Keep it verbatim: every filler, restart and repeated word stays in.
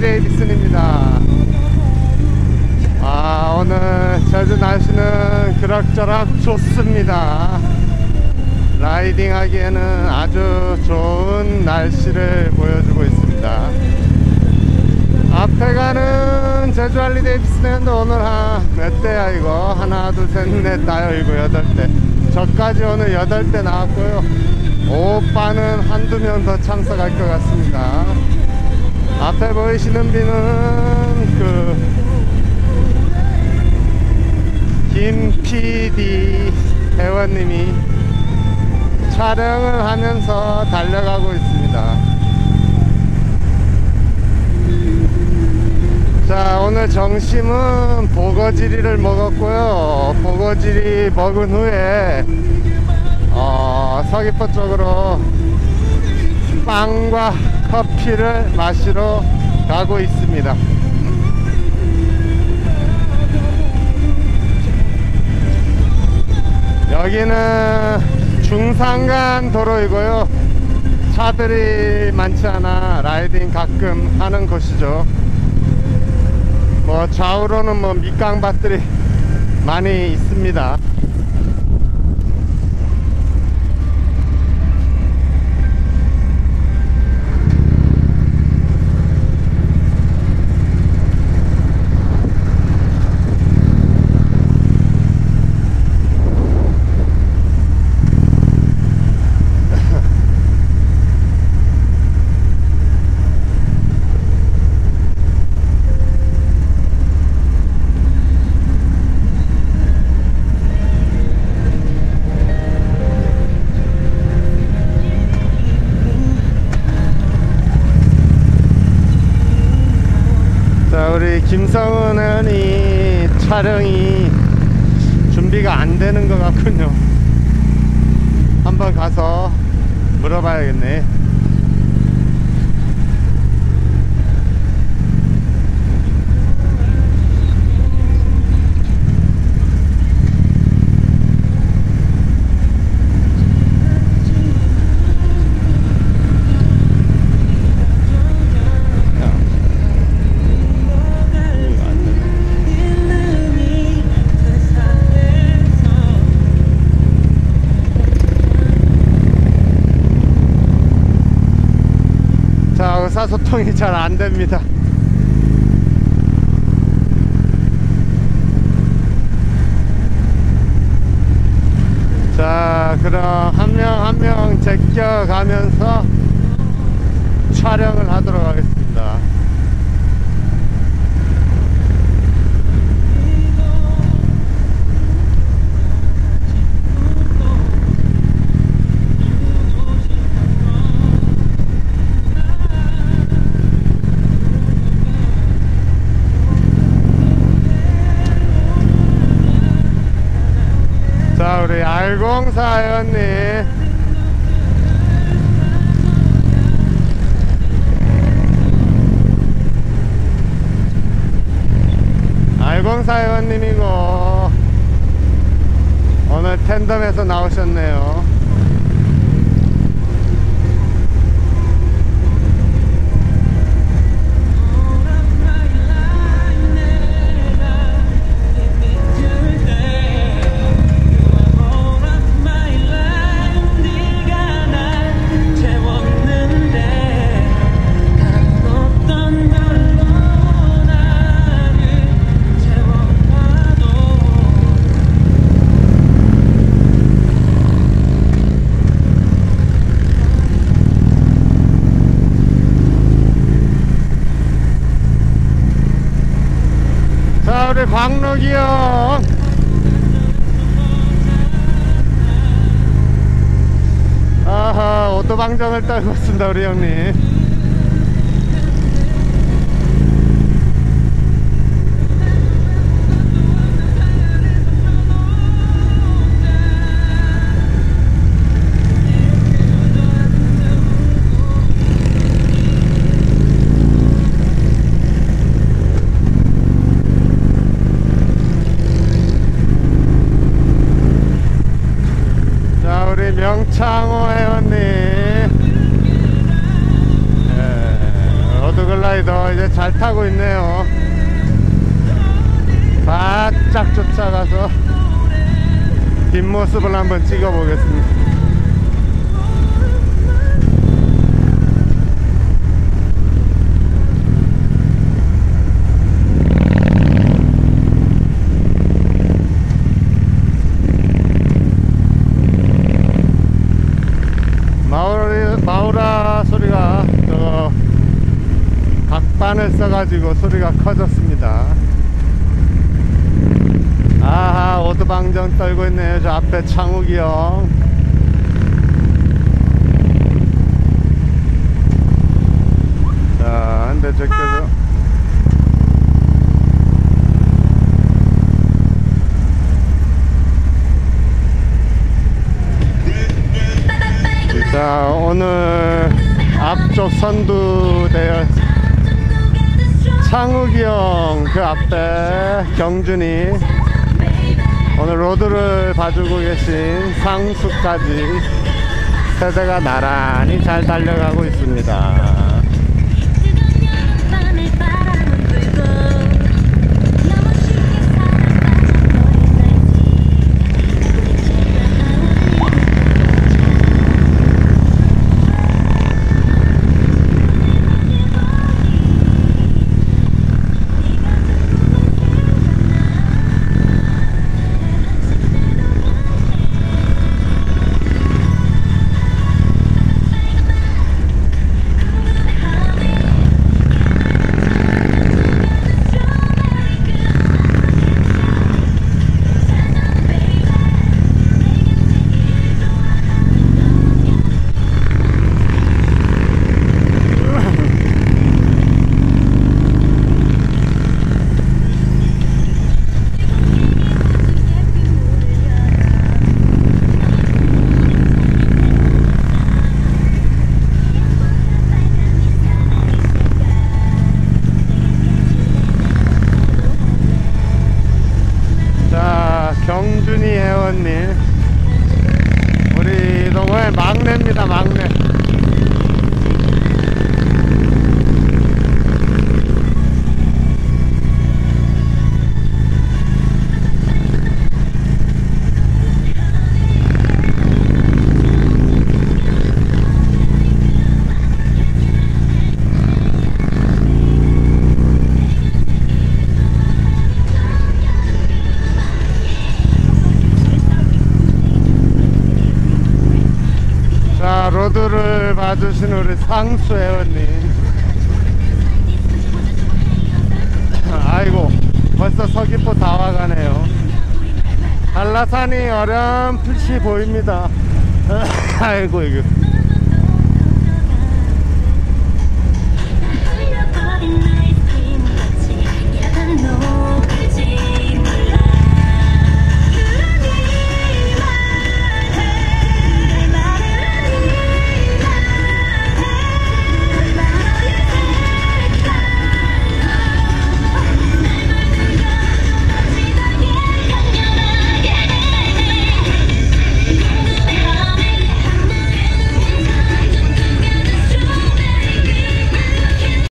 데이비슨입니다. 아, 오늘 제주 날씨는 그럭저럭 좋습니다. 라이딩 하기에는 아주 좋은 날씨를 보여주고 있습니다. 앞에 가는 제주 할리 데이비슨은 오늘 한 몇 대야 이거? 하나 둘 셋 넷 다섯 일곱 여덟 대. 저까지 오늘 여덟 대 나왔고요. 오빠는 한두 명 더 참석할 것 같습니다. 앞에 보이시는 비는 그 김 피디 회원님이 촬영을 하면서 달려가고 있습니다. 자, 오늘 점심은 보거지리를 먹었고요. 보거지리 먹은 후에 어, 서귀포 쪽으로 빵과 커피를 마시러 가고 있습니다. 여기는 중산간 도로이고요. 차들이 많지 않아 라이딩 가끔 하는 곳이죠. 뭐 좌우로는 뭐 밑강밭들이 많이 있습니다. 우리 김성은 의원이 촬영이 준비가 안 되는 것 같군요. 한번 가서 물어봐야겠네. 의사소통이 잘 안됩니다. 자, 그럼 한 명 한 명 제껴가면서 촬영을 하도록 하겠습니다. 자, 우리 알공사 회원님, 알공사 회원님이고 오늘 텐덤에서 나오셨네요. 우리 광록이 형, 아하, 오토방정을 떨고 있습니다 우리 형님. 명창호 회원님, 이제 잘 타고 있네요. 바짝 쫓아가서 뒷모습을 한번 찍어 보겠습니다. 마우라, 마우라 소리가 저 각반을 써가지고 소리가 커졌습니다. 아하, 오두방정 떨고 있네요. 저 앞에 창욱이 형. 자, 한 대 제껴서 자, 오늘 앞쪽 선두 대열 창욱이 형, 그 앞에 경준이, 오늘 로드를 봐주고 계신 상수까지 세대가 나란히 잘 달려가고 있습니다. 경준이 회원님, 우리 동호회 막내입니다. 막내. 로드를 봐주신 우리 상수 회원님, 아이고 벌써 서귀포 다 와가네요. 한라산이 어렴풋이 보입니다. 아이고 이거